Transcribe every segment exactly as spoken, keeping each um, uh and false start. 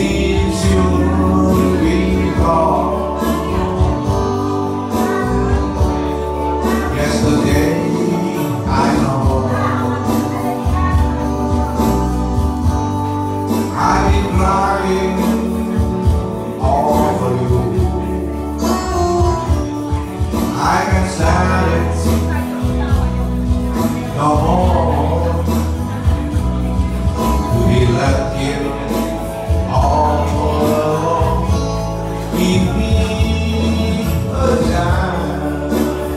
Since you've been gone, yesterday I know I've been crying over you. I can't stand it no more to be left here all alone. Give me a chance,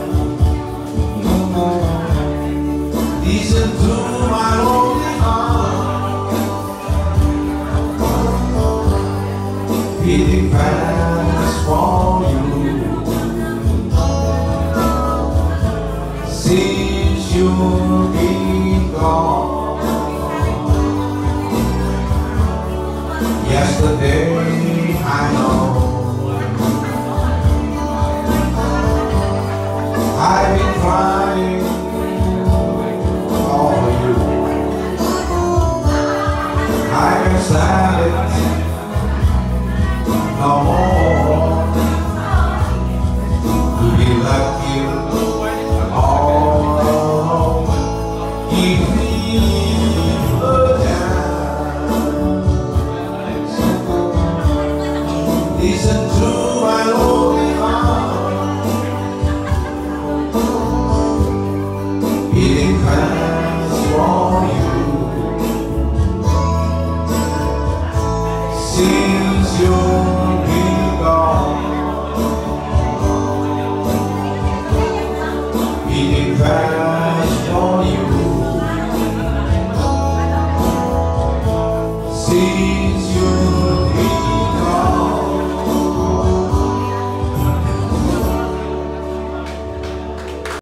listen to my lonely heart, beating fast for you. Since you've been gone, yesterday I know I've been crying for you. I can't stand it no more to be left here all alone. Give me a chance, listen to my lonely heart, beating fast for you. Since you've